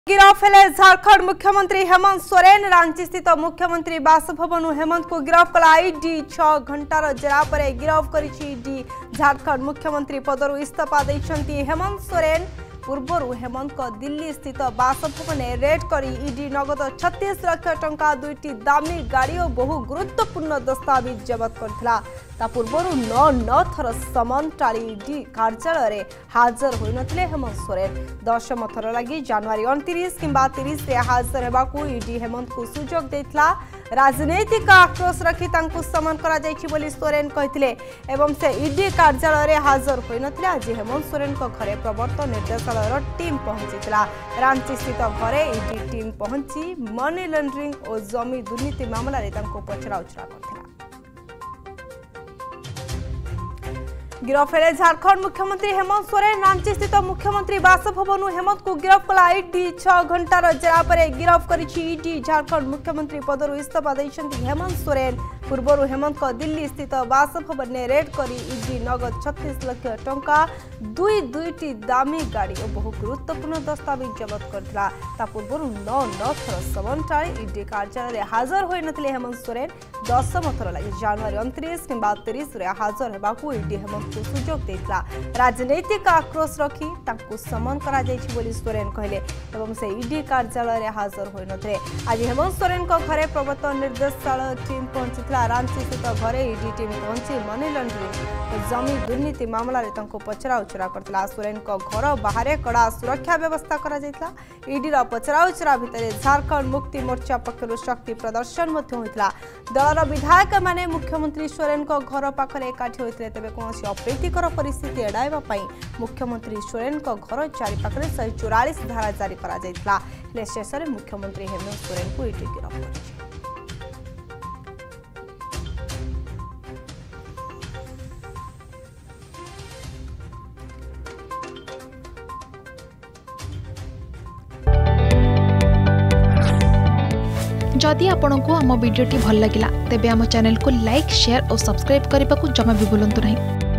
गिरफ हेले झारखंड मुख्यमंत्री हेमंत सोरेन। रांची स्थित मुख्यमंत्री बासभवन हेमंत को गिरफ कला ईडी। 6 घंटार जेरा पर गिरफ करिछि ईडी। झारखंड मुख्यमंत्री पदरु इस्तीफा दैछंती हेमंत सोरेन। पूर्वरु हेमंत को दिल्ली स्थित बासभवन रेड करी ईडी नगद 36 लाख टंका, 2टी दामी गाड़ी और बहु गुरुत्वपूर्ण दस्तावेज जबत करथिला। ता पूर्वरु 9 थर समन टाली ईडी कार्यालय हाजर होई नथिले हेमंत सोरेन। 10म थर लगी जनवरी 29 किंबा 30 रे हाजर हेबाकू ईडी हेमंत को सुजोग देथिला। राजनैतिक आक्रोश रखी तांकु समन करा जायछि बोली सोरेन कहिथिले एवं से ईडी कार्यालय हाजर होई नथिले। आज हेमंत सोरेन को घरे प्रवर्तन निर्देशालय टीम पहुंचीथिला। रांची स्थित घरे ईडी टीम पहुंची मनी लॉन्ड्रिंग और जमी दुर्नीति मामला रे तांको पचरा उचरा करथिला। गिरफ हेले झारखंड मुख्यमंत्री हेमंत सोरेन। रांची स्थित मुख्यमंत्री बासभवन हेमंत को गिरफ कला ईडी। 6 घंटार जेरा पर गिरफ करिछि ईडी। झारखंड मुख्यमंत्री पदरु इस्तीफा दैछंती हेमंत सोरेन। पूर्वरु हेमंत को दिल्ली स्थित बासभवन रेड करी ईडी नगद 36 लाख टंका, दुईटी दामी गाड़ी और बहु गुरुत्वपूर्ण दस्तावेज जबत करथिला। ता पूर्वरु 9 थर समन टाली ईडी कार्यालय हाजर होई नथिले हेमंत सोरेन। 10म थर लागि जनवरी 29 किंबा 30 रे हाजर हेबाकू ईडी हेमंत को सुजोग देथिला। राजनैतिक आक्रोश रखी तांकु समन करा जायछि बोली सोरेन कहले एवं से ईडी कार्यालय हाजर होई नथिले। आज हेमंत सोरेन को घरे प्रवर्तन निर्देशालय टीम पहुंचीथिला। रांची स्थित घरे ईडी टीम पहुंची मनी लॉन्ड्रिंग और जमी दुर्नीति मामला रे तांको पचरा उचरा करथिला। सोरेन को घर बाहर कड़ा सुरक्षा व्यवस्था करा जायथिला। ईडी रा पचरा उचरा भितरे झारखंड मुक्ति मोर्चा पक्षरु शक्ति प्रदर्शन मध्य होइथिला। दलर विधायक माने मुख्यमंत्री सोरेन को घर पाखरे एकाठी होइथिले। तबे कोनोसी अप्रीतिकर परिस्थिति एड़ाइबा पई मुख्यमंत्री सोरेन को घर चारिपाखरे 144 धारा जारी करा जायथिला। ले शेषरे मुख्यमंत्री हेमंत सोरेन को ईडी गिरफ करिछि। जदि आपंक आम भिडी भल लगा तेब आम चैनल को लाइक, शेयर और सब्सक्राइब करने को जमा भी भूलु नहीं।